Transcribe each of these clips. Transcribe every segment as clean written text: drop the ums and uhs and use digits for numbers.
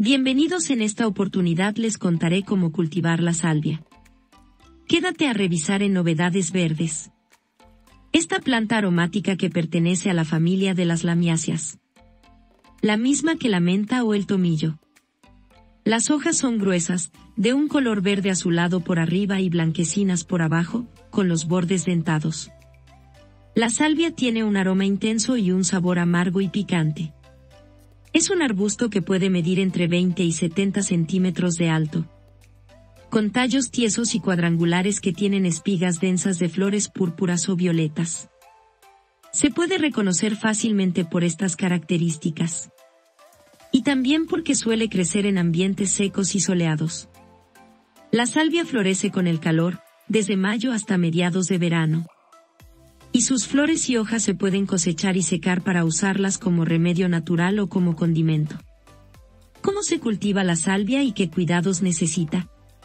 Bienvenidos. En esta oportunidad les contaré cómo cultivar la salvia. Quédate a revisar en Novedades Verdes. Esta planta aromática que pertenece a la familia de las lamiáceas. La misma que la menta o el tomillo. Las hojas son gruesas, de un color verde azulado por arriba y blanquecinas por abajo, con los bordes dentados. La salvia tiene un aroma intenso y un sabor amargo y picante. Es un arbusto que puede medir entre 20 y 70 centímetros de alto, con tallos tiesos y cuadrangulares que tienen espigas densas de flores púrpuras o violetas. Se puede reconocer fácilmente por estas características. Y también porque suele crecer en ambientes secos y soleados. La salvia florece con el calor, desde mayo hasta mediados de verano. Y sus flores y hojas se pueden cosechar y secar para usarlas como remedio natural o como condimento. ¿Cómo se cultiva la salvia y qué cuidados necesita?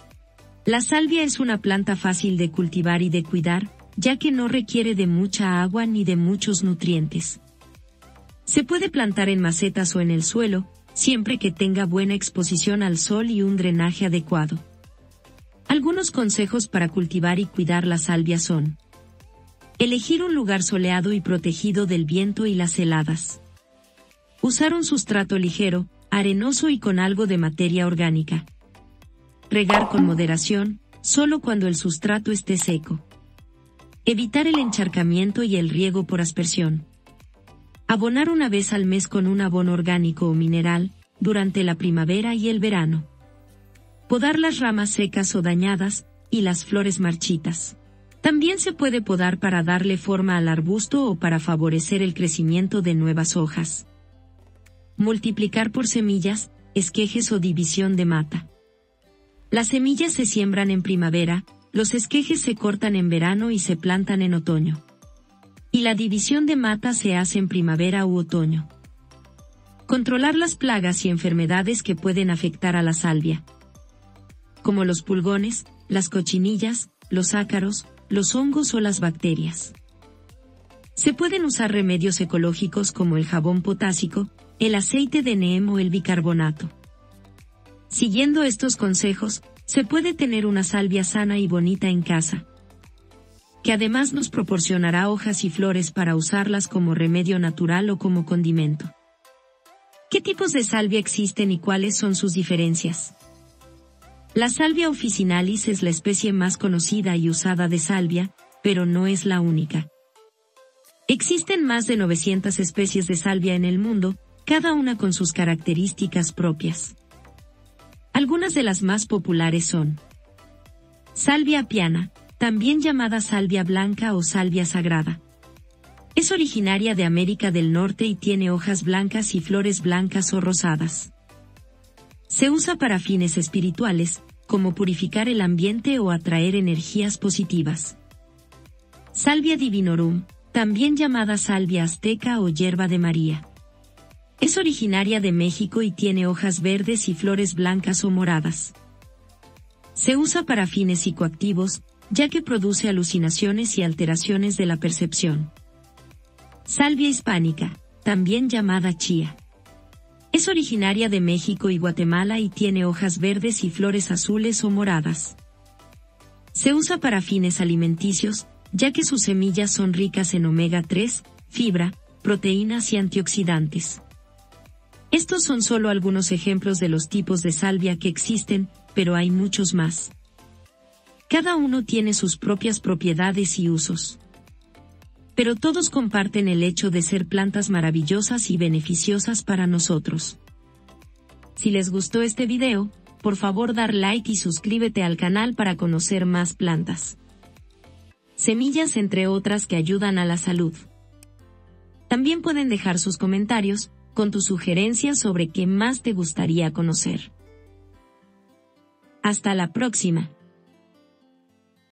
La salvia es una planta fácil de cultivar y de cuidar, ya que no requiere de mucha agua ni de muchos nutrientes. Se puede plantar en macetas o en el suelo, siempre que tenga buena exposición al sol y un drenaje adecuado. Algunos consejos para cultivar y cuidar la salvia son: elegir un lugar soleado y protegido del viento y las heladas. Usar un sustrato ligero, arenoso y con algo de materia orgánica. Regar con moderación, solo cuando el sustrato esté seco. Evitar el encharcamiento y el riego por aspersión. Abonar una vez al mes con un abono orgánico o mineral, durante la primavera y el verano. Podar las ramas secas o dañadas, y las flores marchitas. También se puede podar para darle forma al arbusto o para favorecer el crecimiento de nuevas hojas. Multiplicar por semillas, esquejes o división de mata. Las semillas se siembran en primavera, los esquejes se cortan en verano y se plantan en otoño. Y la división de mata se hace en primavera u otoño. Controlar las plagas y enfermedades que pueden afectar a la salvia, como los pulgones, las cochinillas, los ácaros, los hongos o las bacterias. Se pueden usar remedios ecológicos como el jabón potásico, el aceite de neem o el bicarbonato. Siguiendo estos consejos, se puede tener una salvia sana y bonita en casa, que además nos proporcionará hojas y flores para usarlas como remedio natural o como condimento. ¿Qué tipos de salvia existen y cuáles son sus diferencias? La salvia officinalis es la especie más conocida y usada de salvia, pero no es la única. Existen más de 900 especies de salvia en el mundo, cada una con sus características propias. Algunas de las más populares son: salvia apiana, también llamada salvia blanca o salvia sagrada. Es originaria de América del Norte y tiene hojas blancas y flores blancas o rosadas. Se usa para fines espirituales, como purificar el ambiente o atraer energías positivas. Salvia divinorum, también llamada salvia azteca o hierba de María. Es originaria de México y tiene hojas verdes y flores blancas o moradas. Se usa para fines psicoactivos, ya que produce alucinaciones y alteraciones de la percepción. Salvia hispánica, también llamada chía. Es originaria de México y Guatemala y tiene hojas verdes y flores azules o moradas. Se usa para fines alimenticios, ya que sus semillas son ricas en omega 3, fibra, proteínas y antioxidantes. Estos son solo algunos ejemplos de los tipos de salvia que existen, pero hay muchos más. Cada uno tiene sus propias propiedades y usos. Pero todos comparten el hecho de ser plantas maravillosas y beneficiosas para nosotros. Si les gustó este video, por favor dar like y suscríbete al canal para conocer más plantas, semillas entre otras que ayudan a la salud. También pueden dejar sus comentarios, con tus sugerencias sobre qué más te gustaría conocer. Hasta la próxima.